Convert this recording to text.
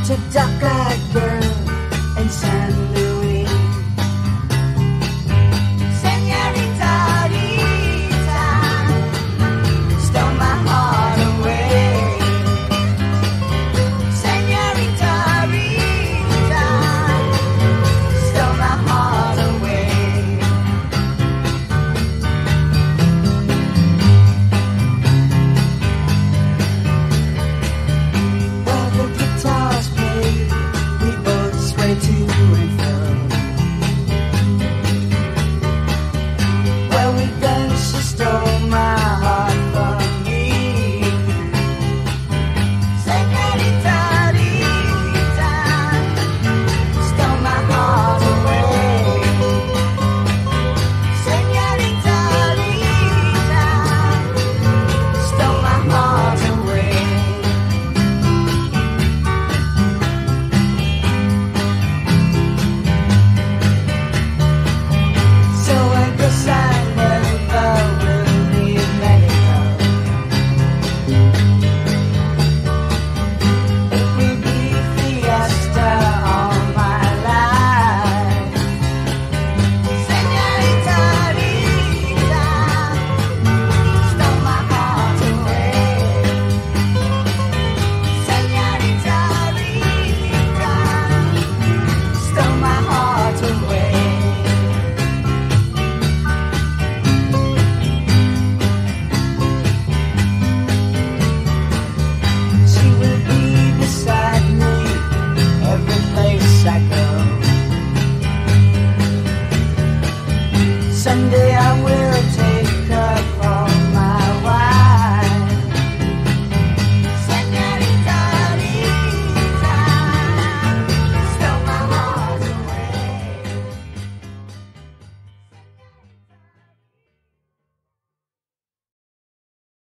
such a dark-eyed girl in San Luis. Senorita Rita stole my heart away. Senorita Rita stole my heart away. While the guitars play, we both sway to and fro. While we dance, she stole my heart from me. Senorita Rita stole my heart away. Senorita Rita stole my heart away. So I guess I never will leave Mexico. It will be fiesta all my life. Senorita Rita stole my heart away. Senorita Rita stole my heart away. She will be beside me every place I go. Someday I will